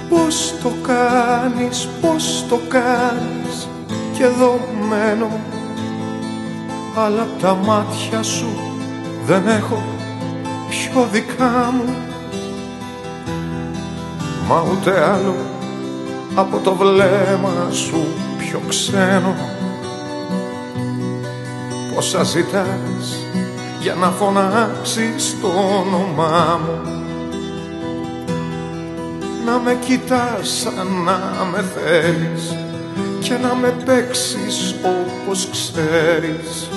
Πώς το κάνεις, πώς το κάνεις, κι εδώ μένω, αλλά απ' τα μάτια σου δεν έχω πιο δικά μου, μα ούτε άλλο από το βλέμμα σου πιο ξένο. Πόσα ζητάς για να φωνάξεις το όνομά μου, να με κοιτάς σαν να με θέλεις και να με παίξεις όπως ξέρεις.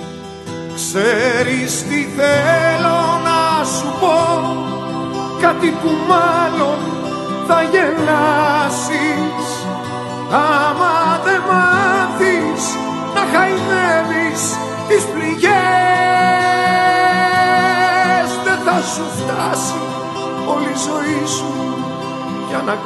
Ξέρεις τι θέλω να σου πω, κάτι που μάλλον θα γελάσεις, άμα δεν μάθεις να χαϊδεύεις τις πληγές. Δεν θα σου φτάσει όλη η ζωή σου για να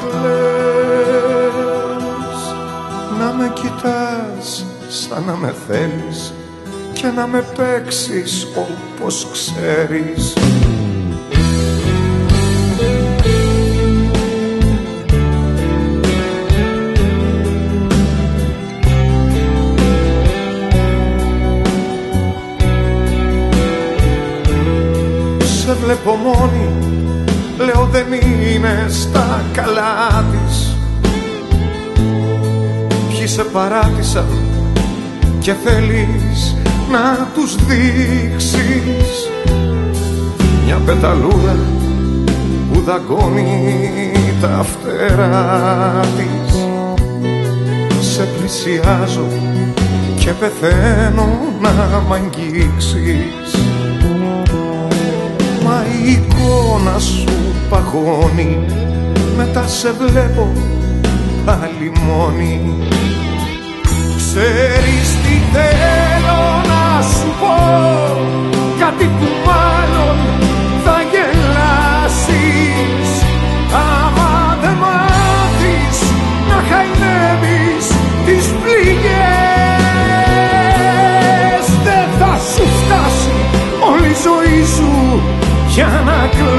κλαις, να με κοιτάς σαν να με θέλεις και να με παίξεις όπως ξέρεις. Σε βλέπω μόνη, λέω δεν είναι στα καλά της. Ποιοι σε παράτησαν και θέλεις να τους δείξεις μια πεταλούδα που δαγκώνει τα φτερά της. Σε πλησιάζω και πεθαίνω να μ' αγγίξεις, μα η εικόνα σου παγώνει, μετά σε βλέπω πάλι μόνη. Ξέρεις τι θέλω να σου πω, κάτι που μάλλον θα γελάσεις, άμα δεν μάθεις να χαϊδεύεις τις πληγές. Δεν θα σου φτάσει όλη η ζωή σου για να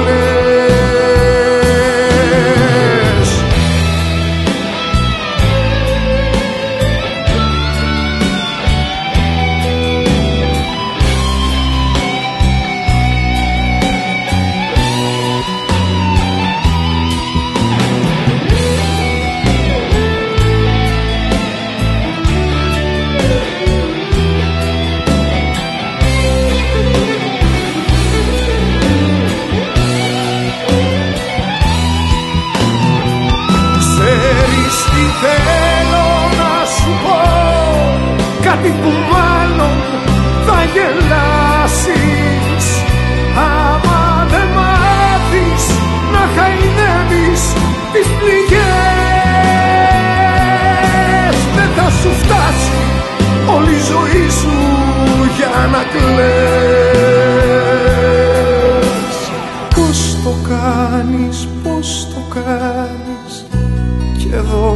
κλαις. Κάτι που μάλλον θα γελάσεις, άμα δεν μάθεις να χαϊδεύεις τις πληγές. Δεν θα σου φτάσει όλη η ζωή σου για να κλαις. Πώς το κάνεις, πώς το κάνεις, κι εδώ